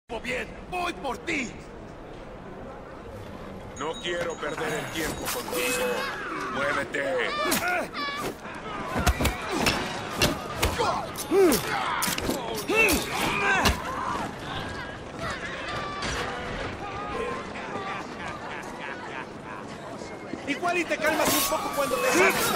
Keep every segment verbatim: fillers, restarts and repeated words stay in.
Bien, voy por ti. No quiero perder el tiempo contigo. ¡Muévete! Igual y te calmas un poco cuando te salgas.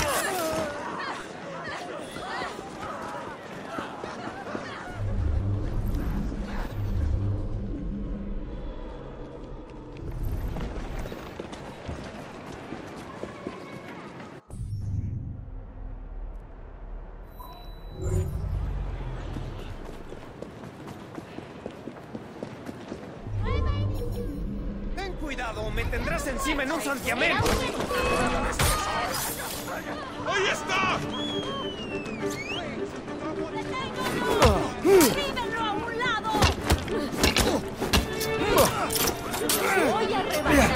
Ten cuidado, me tendrás encima en un santiamén. ¡Ahí está! ¡Drívenlo a un lado! ¡Voy a rebanar!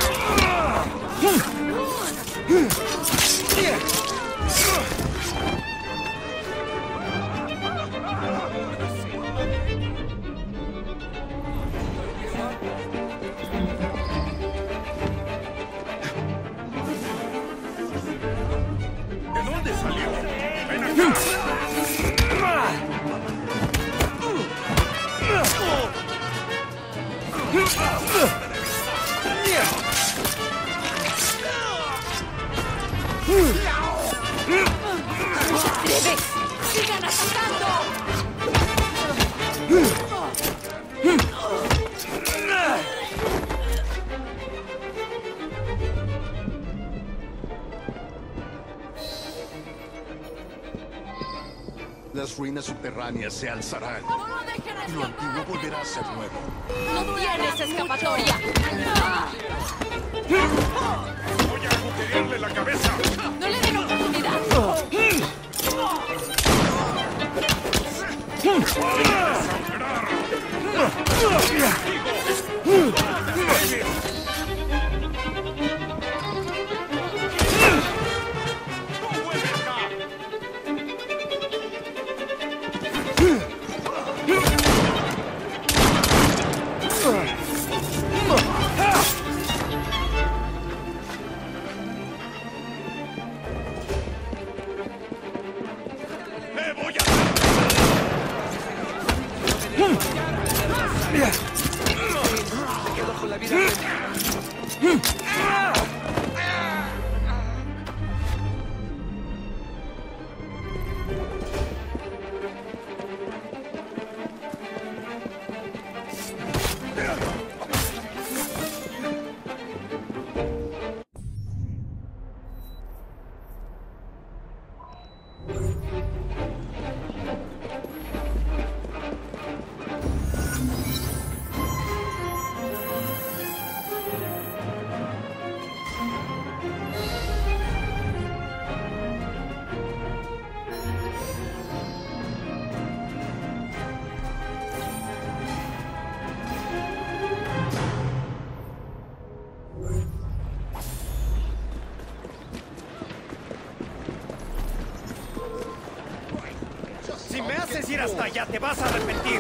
¿De dónde salió? ¡Ven acá! ¡Debe! ¡Sigan atacando! Las ruinas subterráneas se alzarán. ¡No lo dejen Y lo antiguo escapar! volverá a ser nuevo. ¡No tienes escapatoria! ¡Voy a agujerearle la cabeza! ¡No le den oportunidad! ¡Me voy a... Me quedo con la vida. Si me haces ir hasta allá, te vas a arrepentir.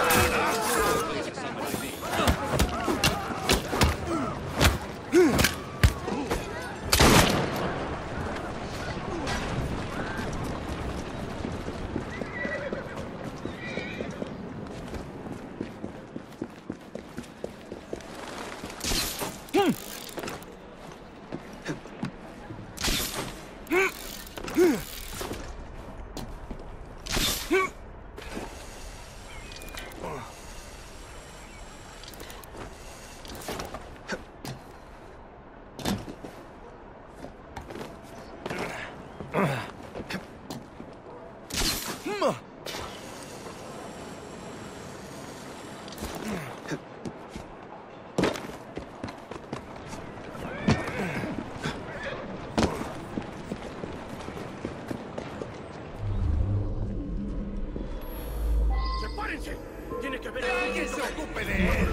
¡Sepárense! ¡Tiene que haber ¡Alguien se ocupe de él!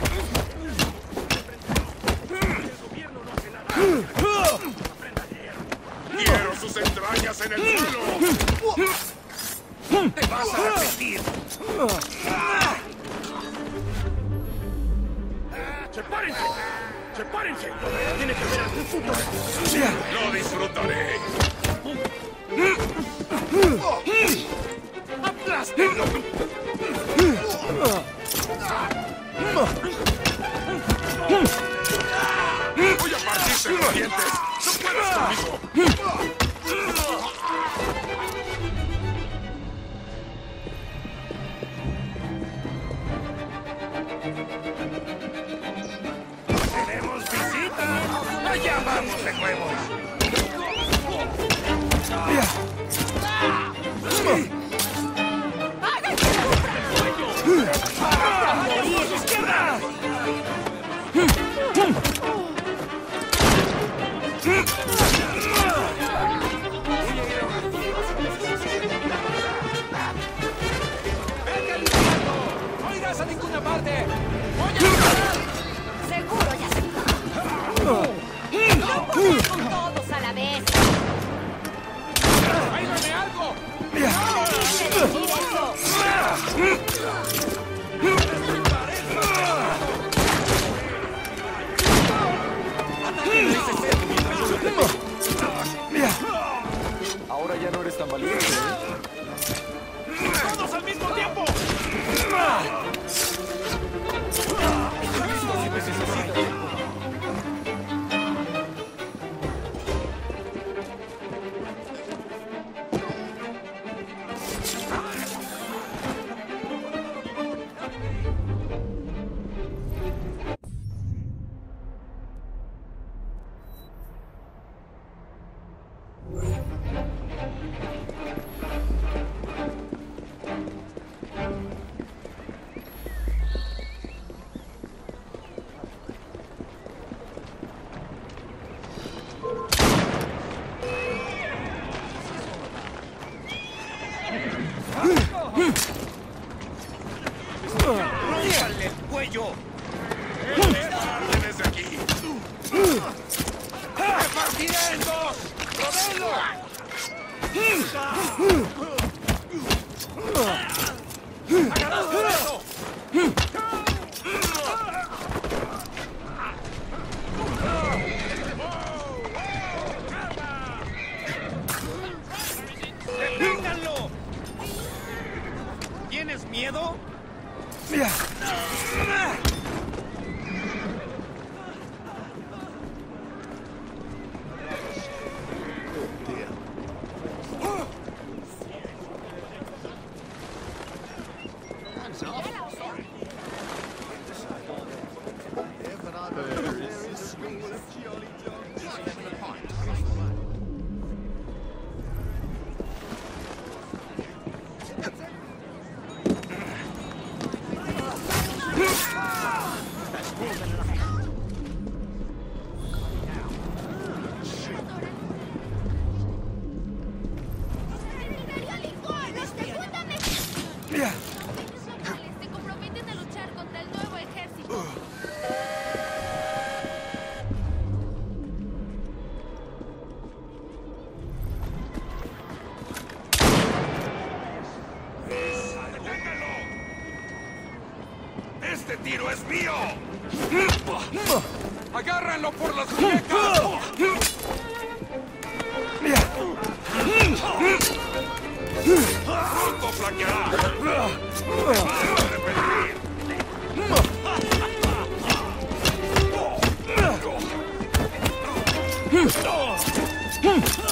El gobierno no hace nada. ¡Aprenda a leer! ¡Quiero sus entrañas en el suelo! ¡Te vas a arrepentir! ¡Sepárense! ¡Sepárense! Tiene que haber algún punto de... ¡Lo disfrutaré! ¡Aplástenlo! ¡Voy a partirte los dientes! ¡No puedes conmigo! ¡Tenemos visita! ¡Allá vamos de nuevo! ¡No irás a ninguna parte! Seguro ya se no podemos con todos a la vez. ¡Tráigame algo! ¡No quise decir eso! Ahora ya no eres tan valiente, ¿eh? ¡Todos al mismo tiempo! ¡Rómpale el cuello! ¡Desde aquí! ¡Te partiré en dos! ¡Provelo! ¡Agarrado de eso! ¡Deténganlo! ¿Tienes miedo? Se comprometen a luchar contra el nuevo ejército. ¡Este tiro es mío! ¡Agárranlo por las muñecas! ¡Pronto flaqueará! ¡Se va a arrepentir! ¡No!